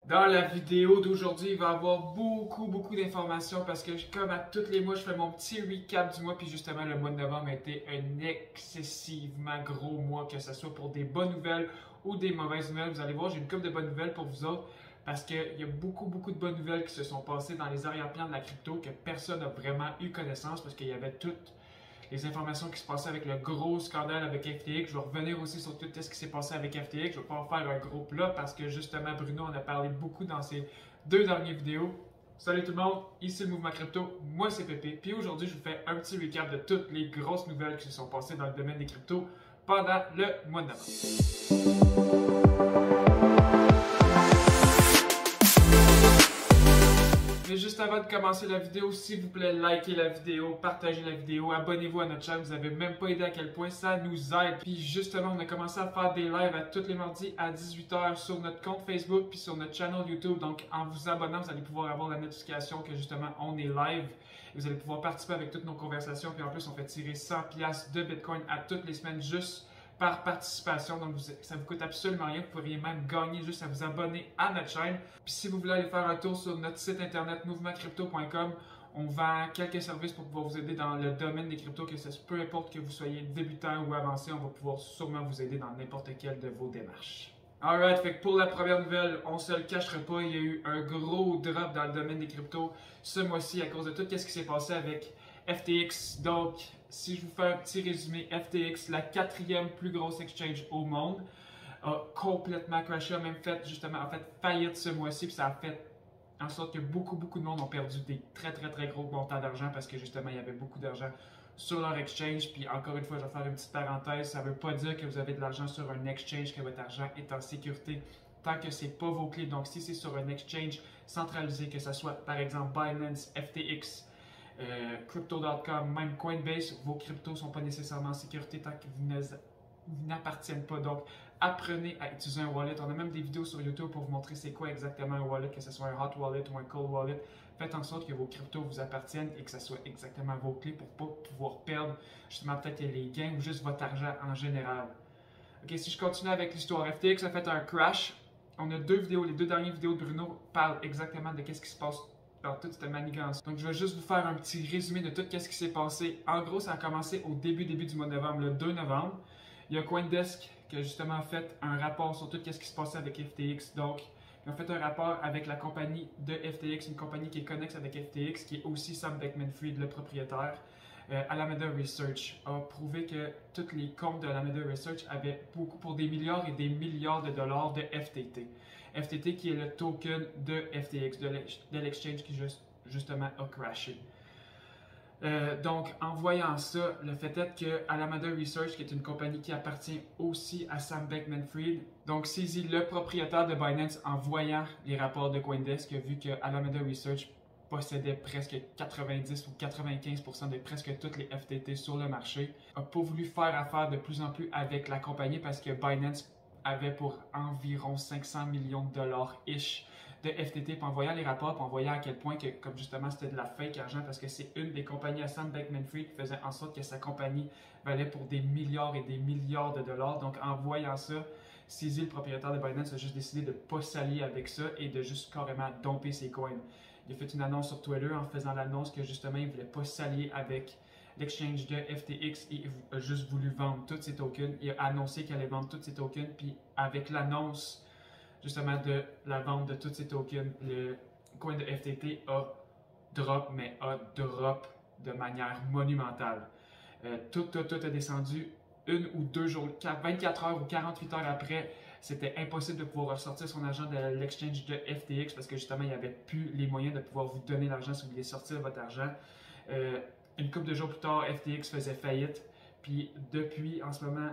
Dans la vidéo d'aujourd'hui, il va y avoir beaucoup d'informations parce que comme à tous les mois, je fais mon petit recap du mois. Puis justement, le mois de novembre a été un excessivement gros mois, que ce soit pour des bonnes nouvelles ou des mauvaises nouvelles. Vous allez voir, j'ai une couple de bonnes nouvelles pour vous autres parce qu'il y a beaucoup de bonnes nouvelles qui se sont passées dans les arrière-plans de la crypto que personne n'a vraiment eu connaissance parce qu'il y avait toutes les informations qui se passaient avec le gros scandale avec FTX. Je vais revenir aussi sur tout ce qui s'est passé avec FTX. Je ne vais pas en faire un gros plat parce que justement Bruno en a parlé beaucoup dans ses deux dernières vidéos. Salut tout le monde, ici le Mouvement Crypto, moi c'est Pépé. Puis aujourd'hui je vous fais un petit recap de toutes les grosses nouvelles qui se sont passées dans le domaine des cryptos pendant le mois de novembre. Mais juste avant de commencer la vidéo, s'il vous plaît, likez la vidéo, partagez la vidéo, abonnez-vous à notre chaîne. Vous n'avez même pas idée à quel point ça nous aide. Puis justement, on a commencé à faire des lives à tous les mardis à 18 h sur notre compte Facebook puis sur notre channel YouTube. Donc, en vous abonnant, vous allez pouvoir avoir la notification que justement, on est live. Vous allez pouvoir participer avec toutes nos conversations. Puis en plus, on fait tirer 100$ de Bitcoin à toutes les semaines juste par participation. Donc, ça ne vous coûte absolument rien. Vous pourriez même gagner juste à vous abonner à notre chaîne. Puis si vous voulez aller faire un tour sur notre site internet mouvementcrypto.com, on vend quelques services pour pouvoir vous aider dans le domaine des cryptos, peu importe que vous soyez débutant ou avancé, on va pouvoir sûrement vous aider dans n'importe quelle de vos démarches. Alright, fait que pour la première nouvelle, on se le cachera pas, il y a eu un gros drop dans le domaine des cryptos ce mois-ci à cause de tout ce qui s'est passé avec FTX. Donc, si je vous fais un petit résumé, FTX, la quatrième plus grosse exchange au monde, a complètement crashé, a même fait justement faillite ce mois-ci, puis ça a fait en sorte que beaucoup de monde ont perdu des très gros montants d'argent parce que justement il y avait beaucoup d'argent sur leur exchange. Puis encore une fois, je vais faire une petite parenthèse, ça ne veut pas dire que vous avez de l'argent sur un exchange, que votre argent est en sécurité tant que ce n'est pas vos clés. Donc si c'est sur un exchange centralisé, que ce soit par exemple Binance, FTX, Crypto.com, même Coinbase, vos cryptos ne sont pas nécessairement en sécurité tant que vous n'appartiennent pas. Donc, apprenez à utiliser un wallet. On a même des vidéos sur YouTube pour vous montrer c'est quoi exactement un wallet, que ce soit un hot wallet ou un cold wallet. Faites en sorte que vos cryptos vous appartiennent et que ce soit exactement vos clés pour ne pas pouvoir perdre justement peut-être les gains ou juste votre argent en général. Ok, si je continue avec l'histoire, FTX a fait un crash. On a deux vidéos, les deux dernières vidéos de Bruno parlent exactement de ce qui se passe dans toute cette manigance. Donc, je vais juste vous faire un petit résumé de tout ce qui s'est passé. En gros, ça a commencé au début du mois de novembre, le 2 novembre. Il y a CoinDesk qui a justement fait un rapport sur tout ce qui se passait avec FTX. Donc, ils ont fait un rapport avec la compagnie de FTX, une compagnie qui est connexe avec FTX, qui est aussi Sam Bankman-Fried, le propriétaire. Alameda Research a prouvé que tous les comptes de Alameda Research avaient pour des milliards et des milliards de dollars de FTT. FTT qui est le token de FTX, de l'exchange qui justement a crashé. Donc, en voyant ça, le fait est que Alameda Research, qui est une compagnie qui appartient aussi à Sam Bankman-Fried, donc saisit le propriétaire de Binance en voyant les rapports de CoinDesk, qui a vu que Alameda Research possédait presque 90 ou 95% de presque toutes les FTT sur le marché, n'a pas voulu faire affaire de plus en plus avec la compagnie parce que Binance avait pour environ 500 millions de dollars-ish de FTT, puis en voyant les rapports, puis en voyant à quel point que, comme justement c'était de la fake argent, parce que c'est une des compagnies à Sam Bankman-Fried qui faisait en sorte que sa compagnie valait pour des milliards et des milliards de dollars. Donc en voyant ça, CZ, le propriétaire de Binance, a juste décidé de ne pas s'allier avec ça et de juste carrément domper ses coins. Il a fait une annonce sur Twitter en faisant l'annonce que justement il ne voulait pas s'allier avec l'exchange de FTX et il a juste voulu vendre tous ses tokens. Il a annoncé qu'il allait vendre tous ses tokens, puis avec l'annonce justement de la vente de tous ces tokens, le coin de FTT a drop de manière monumentale. Tout a descendu une ou deux jours, 24 heures ou 48 heures après. C'était impossible de pouvoir ressortir son argent de l'exchange de FTX parce que justement, il n'y avait plus les moyens de pouvoir vous donner l'argent si vous vouliez sortir votre argent. Une couple de jours plus tard, FTX faisait faillite. Puis depuis, en ce moment,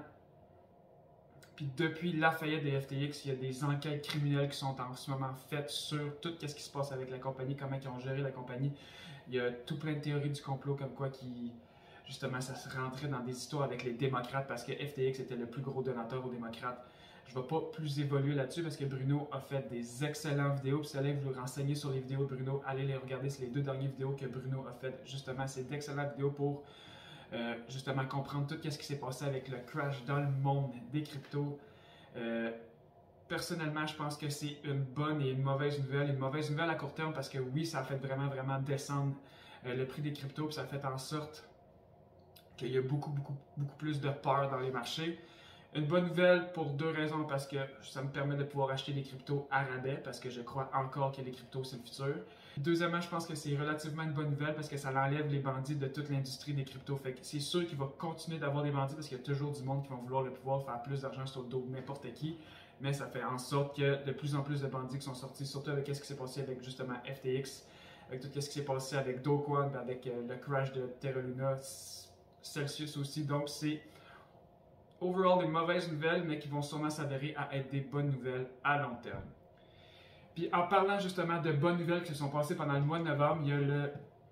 depuis la faillite des FTX, il y a des enquêtes criminelles qui sont en ce moment faites sur tout ce qui se passe avec la compagnie, comment ils ont géré la compagnie. Il y a tout plein de théories du complot comme quoi justement, ça se rentrait dans des histoires avec les démocrates parce que FTX était le plus gros donateur aux démocrates. Je ne vais pas plus évoluer là-dessus parce que Bruno a fait des excellentes vidéos. Puis si vous allez vous renseigner sur les vidéos de Bruno, allez les regarder. C'est les deux dernières vidéos que Bruno a faites. Justement, c'est d'excellentes vidéos pour justement comprendre tout ce qui s'est passé avec le crash dans le monde des cryptos. personnellement, je pense que c'est une bonne et une mauvaise nouvelle. Une mauvaise nouvelle à court terme parce que oui, ça a fait vraiment, vraiment descendre le prix des cryptos, puis ça a fait en sorte qu'il y a beaucoup plus de peur dans les marchés. Une bonne nouvelle pour deux raisons, parce que ça me permet de pouvoir acheter des cryptos à rabais, parce que je crois encore que les cryptos, c'est le futur. Deuxièmement, je pense que c'est relativement une bonne nouvelle parce que ça enlève les bandits de toute l'industrie des cryptos. Fait que c'est sûr qu'il va continuer d'avoir des bandits parce qu'il y a toujours du monde qui va vouloir le pouvoir faire plus d'argent sur le dos de n'importe qui. Mais ça fait en sorte qu'il y a de plus en plus de bandits qui sont sortis, surtout avec ce qui s'est passé avec justement FTX, avec tout ce qui s'est passé avec Do Kwon, avec le crash de Terra Luna, Celsius aussi. Donc c'est overall des mauvaises nouvelles, mais qui vont sûrement s'avérer à être des bonnes nouvelles à long terme. Puis en parlant justement de bonnes nouvelles qui se sont passées pendant le mois de novembre, il y a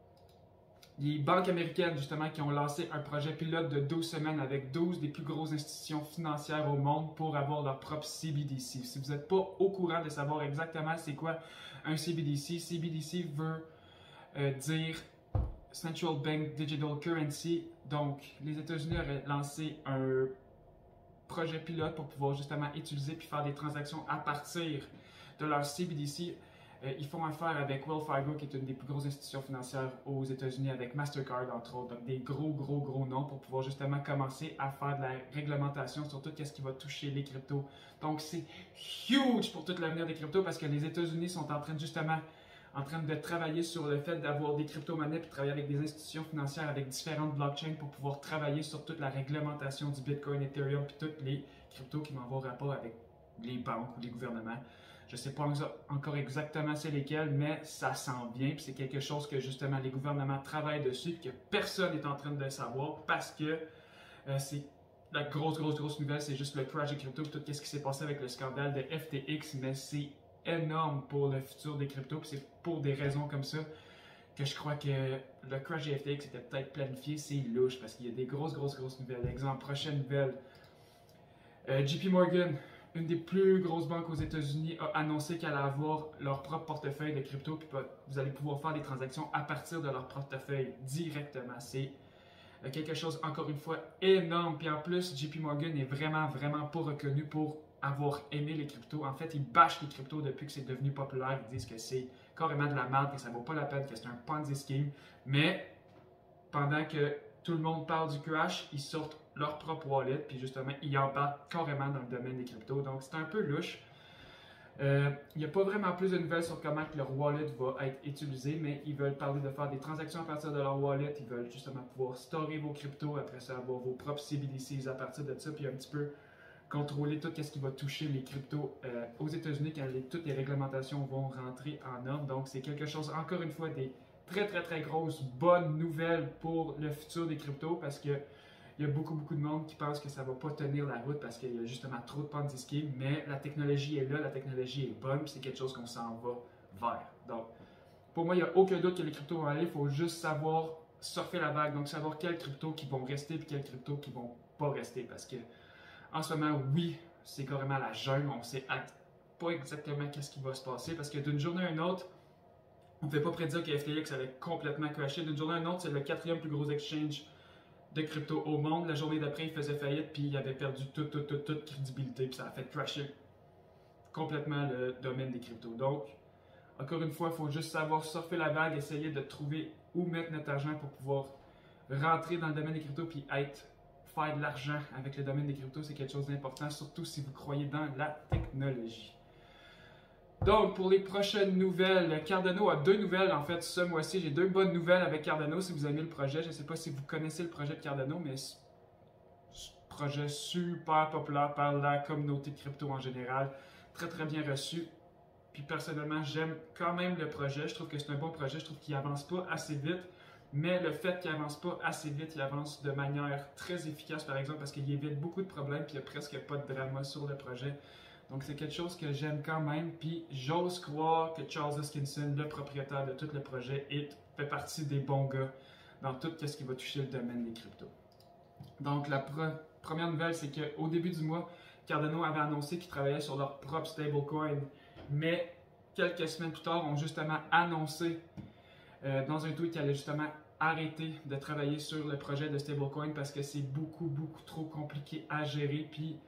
les banques américaines justement qui ont lancé un projet pilote de 12 semaines avec 12 des plus grosses institutions financières au monde pour avoir leur propre CBDC. Si vous n'êtes pas au courant de savoir exactement c'est quoi un CBDC, CBDC veut dire Central Bank Digital Currency. Donc les États-Unis auraient lancé un projet pilote pour pouvoir justement utiliser puis faire des transactions à partir de leur CBDC. Ils font affaire avec Wells Fargo, qui est une des plus grosses institutions financières aux États-Unis, avec Mastercard, entre autres. Donc, des gros noms pour pouvoir justement commencer à faire de la réglementation sur tout ce qui va toucher les cryptos. Donc, c'est huge pour tout l'avenir des cryptos parce que les États-Unis sont en train de travailler sur le fait d'avoir des crypto-monnaies puis travailler avec des institutions financières avec différentes blockchains pour pouvoir travailler sur toute la réglementation du Bitcoin, Ethereum puis toutes les cryptos qui vont avoir rapport avec les banques ou les gouvernements. Je ne sais pas encore exactement c'est lesquels, mais ça s'en vient. Puis c'est quelque chose que justement les gouvernements travaillent dessus et que personne n'est en train de savoir parce que c'est la grosse nouvelle, c'est juste le crash des cryptos et tout ce qui s'est passé avec le scandale de FTX, mais c'est énorme pour le futur des cryptos. Puis c'est pour des raisons comme ça que je crois que le crash des FTX était peut-être planifié. C'est louche parce qu'il y a des grosses nouvelles. Exemple, prochaine nouvelle. JP Morgan, une des plus grosses banques aux États-Unis, a annoncé qu'elle allait avoir leur propre portefeuille de crypto, puis vous allez pouvoir faire des transactions à partir de leur portefeuille directement. C'est quelque chose, encore une fois, énorme. Puis en plus, JP Morgan est vraiment pas reconnu pour avoir aimé les cryptos. En fait, ils bâchent les cryptos depuis que c'est devenu populaire. Ils disent que c'est carrément de la merde, que ça vaut pas la peine, que c'est un Ponzi scheme. Mais pendant que tout le monde parle du crash, ils sortent leur propre wallet, puis justement, ils en parlent carrément dans le domaine des cryptos. Donc, c'est un peu louche. Il n'y a pas vraiment plus de nouvelles sur comment que leur wallet va être utilisé, mais ils veulent parler de faire des transactions à partir de leur wallet. Ils veulent justement pouvoir stocker vos cryptos, après ça, avoir vos propres CBDCs à partir de ça, puis un petit peu contrôler tout ce qui va toucher les cryptos aux États-Unis quand toutes les réglementations vont rentrer en ordre. Donc, c'est quelque chose, encore une fois, des très grosses bonnes nouvelles pour le futur des cryptos parce que il y a beaucoup de monde qui pense que ça ne va pas tenir la route parce qu'il y a justement trop de Ponzi schemes, mais la technologie est là, la technologie est bonne, puis c'est quelque chose qu'on s'en va vers. Donc, pour moi, il n'y a aucun doute que les cryptos vont aller, il faut juste savoir surfer la vague, donc savoir quelles cryptos qui vont rester et quelles cryptos qui vont pas rester parce que en ce moment, oui, c'est carrément la jungle, on ne sait pas exactement qu'est-ce qui va se passer parce que d'une journée à une autre, on ne peut pas prédire que FTX allait complètement crasher. D'une journée à une autre, c'est le 4e plus gros exchange de crypto au monde. La journée d'après, il faisait faillite puis il avait perdu toute crédibilité puis ça a fait crasher complètement le domaine des cryptos. Donc, encore une fois, il faut juste savoir surfer la vague, essayer de trouver où mettre notre argent pour pouvoir rentrer dans le domaine des cryptos puis faire de l'argent avec le domaine des cryptos. C'est quelque chose d'important, surtout si vous croyez dans la technologie. Donc, pour les prochaines nouvelles, Cardano a 2 nouvelles en fait ce mois-ci. J'ai 2 bonnes nouvelles avec Cardano si vous aimez le projet. Je ne sais pas si vous connaissez le projet de Cardano, mais c'est un projet super populaire par la communauté de crypto en général. Très bien reçu. Puis personnellement, j'aime quand même le projet. Je trouve que c'est un bon projet. Je trouve qu'il avance pas assez vite. Mais le fait qu'il avance pas assez vite, il avance de manière très efficace par exemple parce qu'il évite beaucoup de problèmes puis il n'y a presque pas de drama sur le projet. Donc, c'est quelque chose que j'aime quand même. Puis, j'ose croire que Charles Hoskinson, le propriétaire de tout le projet, fait partie des bons gars dans tout ce qui va toucher le domaine des cryptos. Donc, la première nouvelle, c'est qu'au début du mois, Cardano avait annoncé qu'ils travaillaient sur leur propre stablecoin. Mais, quelques semaines plus tard, ont justement annoncé dans un tweet qu'ils allaient justement arrêter de travailler sur le projet de stablecoin parce que c'est beaucoup trop compliqué à gérer. Puis,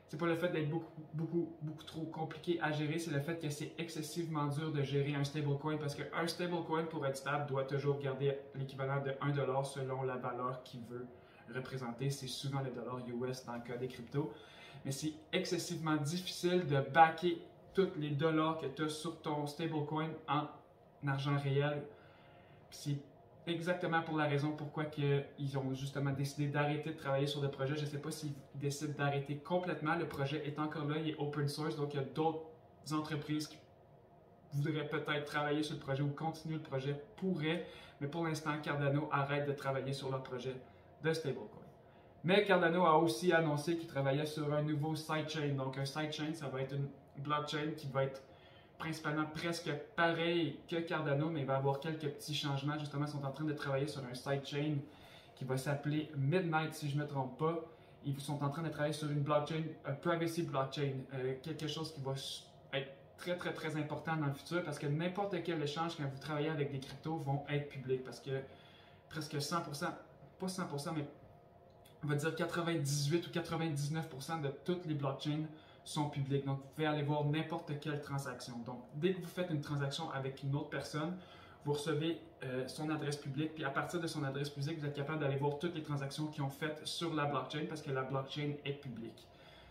c'est pas le fait d'être beaucoup trop compliqué à gérer, c'est le fait que c'est excessivement dur de gérer un stablecoin parce qu'un stablecoin, pour être stable, doit toujours garder l'équivalent de 1$ selon la valeur qu'il veut représenter. C'est souvent le dollar US dans le cas des cryptos. Mais c'est excessivement difficile de backer tous les dollars que tu as sur ton stablecoin en argent réel. C'est exactement pour la raison pourquoi ils ont justement décidé d'arrêter de travailler sur le projet. Je ne sais pas s'ils décident d'arrêter complètement. Le projet est encore là, il est open source, donc il y a d'autres entreprises qui voudraient peut-être travailler sur le projet ou continuer le projet, pourraient, mais pour l'instant, Cardano arrête de travailler sur leur projet de stablecoin. Mais Cardano a aussi annoncé qu'il travaillait sur un nouveau sidechain. Donc un sidechain, ça va être une blockchain qui va être principalement presque pareil que Cardano, mais il va avoir quelques petits changements. Justement, ils sont en train de travailler sur un sidechain qui va s'appeler Midnight, si je ne me trompe pas. Ils sont en train de travailler sur une blockchain, privacy blockchain, quelque chose qui va être très important dans le futur parce que n'importe quel échange, quand vous travaillez avec des cryptos, vont être publics parce que presque 100%, pas 100%, mais on va dire 98 ou 99% de toutes les blockchains sont publiques. Donc, vous pouvez aller voir n'importe quelle transaction. Donc, dès que vous faites une transaction avec une autre personne, vous recevez son adresse publique. Puis, à partir de son adresse publique, vous êtes capable d'aller voir toutes les transactions qu'ils ont faites sur la blockchain parce que la blockchain est publique.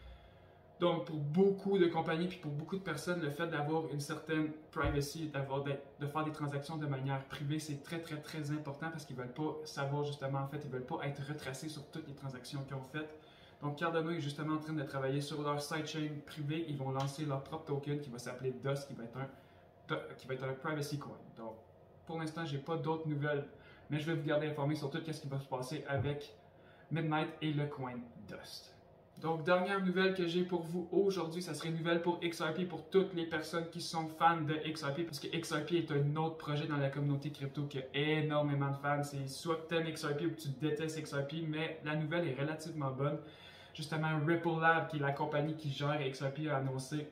Donc, pour beaucoup de compagnies puis pour beaucoup de personnes, le fait d'avoir une certaine privacy, de faire des transactions de manière privée, c'est très important parce qu'ils ne veulent pas savoir justement, en fait, ils ne veulent pas être retracés sur toutes les transactions qu'ils ont faites. Donc, Cardano est justement en train de travailler sur leur sidechain privé. Ils vont lancer leur propre token qui va s'appeler Dust, qui va être un privacy coin. Donc, pour l'instant, je n'ai pas d'autres nouvelles, mais je vais vous garder informé sur tout ce qui va se passer avec Midnight et le coin Dust. Donc, dernière nouvelle que j'ai pour vous aujourd'hui, ça serait une nouvelle pour XRP, pour toutes les personnes qui sont fans de XRP, parce que XRP est un autre projet dans la communauté crypto qui a énormément de fans. C'est soit que tu aimes XRP ou que tu détestes XRP, mais la nouvelle est relativement bonne. Justement, Ripple Lab, qui est la compagnie qui gère XRP, a annoncé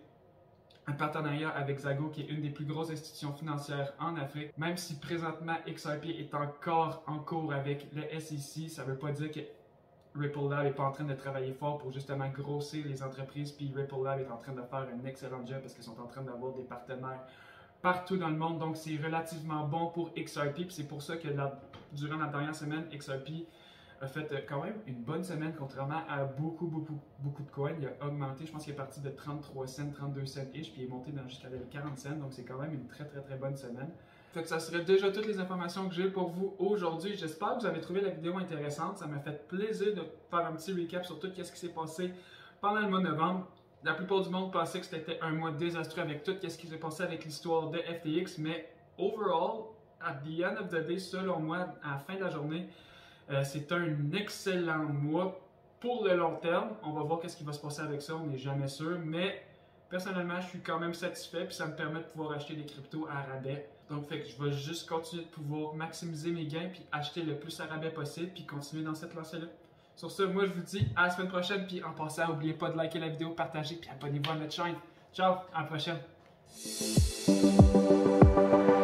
un partenariat avec Zago, qui est une des plus grosses institutions financières en Afrique. Même si présentement XRP est encore en cours avec le SEC, ça ne veut pas dire que Ripple Lab n'est pas en train de travailler fort pour justement grossir les entreprises, puis Ripple Lab est en train de faire un excellent job parce qu'ils sont en train d'avoir des partenaires partout dans le monde, donc c'est relativement bon pour XRP, puis c'est pour ça que durant la dernière semaine, XRP a fait quand même une bonne semaine, contrairement à beaucoup de coins. Il a augmenté, je pense qu'il est parti de 33 cents, 32 cents-ish, puis il est monté jusqu'à 40 cents, donc c'est quand même une très bonne semaine. Fait que ça serait déjà toutes les informations que j'ai pour vous aujourd'hui. J'espère que vous avez trouvé la vidéo intéressante. Ça m'a fait plaisir de faire un petit recap sur tout ce qui s'est passé pendant le mois de novembre. La plupart du monde pensait que c'était un mois désastreux avec tout ce qui s'est passé avec l'histoire de FTX, mais overall, at the end of the day, selon moi, à la fin de la journée, c'est un excellent mois pour le long terme. On va voir ce qui va se passer avec ça, on n'est jamais sûr, mais personnellement, je suis quand même satisfait puis ça me permet de pouvoir acheter des cryptos à rabais. Donc, fait que je vais juste continuer de pouvoir maximiser mes gains puis acheter le plus à rabais possible puis continuer dans cette lancée-là. Sur ce, moi, je vous dis à la semaine prochaine puis en passant, n'oubliez pas de liker la vidéo, partager puis abonnez-vous à notre chaîne. Ciao, à la prochaine!